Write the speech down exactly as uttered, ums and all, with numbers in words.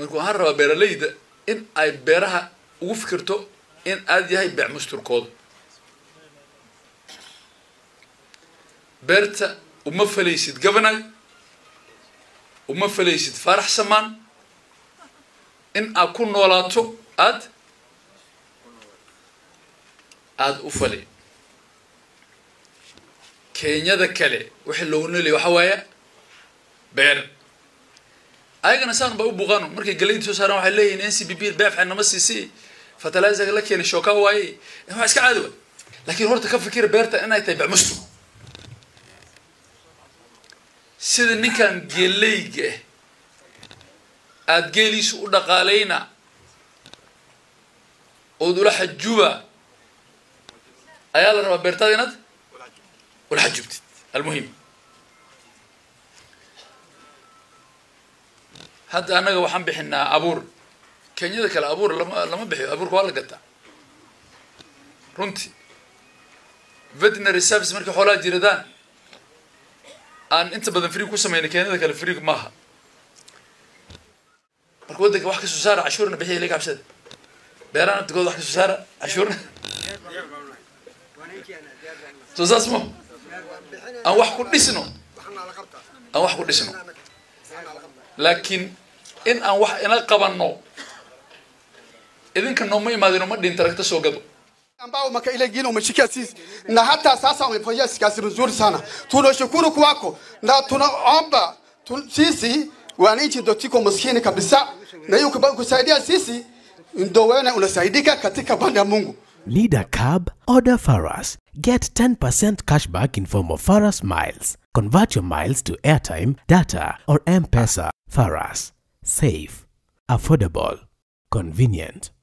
marka waxaan rabaa beeralayda in ay beeraha ugu fikirto in aad yahay beec musturkooda beerta uma falaysid governor uma falaysid farax samaan in aad ku noolaato aad aad u falay kenyada kale wixii loo noolay waxa waaya beer ayagana saan ba u buuqano markay galeyd soo saaran waxay leeyihiin N C B B beefca nama siisi fertilizer la keenay shooka waay waxa iska caadi ah laakiin horta ka fikir beerta inay tahay beec mustur sida ninkan geeleyga aad geeliisu u dhaqaaleyna oo dula xajuba ayaa la rabaa beertada inaad wala xajubtid المهم هذا أنا وحن بحنا أبور كنيدا كلا أبور لما لما بحي أبور كوالا قطع رنتي veterinary service مركي حولا جيردان أن أنت بدن فريق كوسما يعني كنيدا كلا فريق معها مركو ودك واحد كسوسارة عشورنا بحي ليك عبسد بيرانا تقول واحد كسوسارة عشورنا توزا اسمه أنا واحد كل نسنو أنا واحد كل نسنو لكن إن أنا واحد أنا قبلنا إذن كنا ما يمادينه ما دين تركت سوقته ambao maka ile gino umeshikia sisi na hata sasa umefanya kazi nzuri sana tunashukuru kwako na tunaomba sisi wananchi ndio tuko maskini kabisa na hiyo kusaidia sisi ndio wewe unasaidika katika banda ya Mungu. Need a cab? Order Faras. Get ten percent cashback in form of Faras Miles. Convert your miles to airtime, data or M-Pesa. Faras. Safe, affordable, convenient.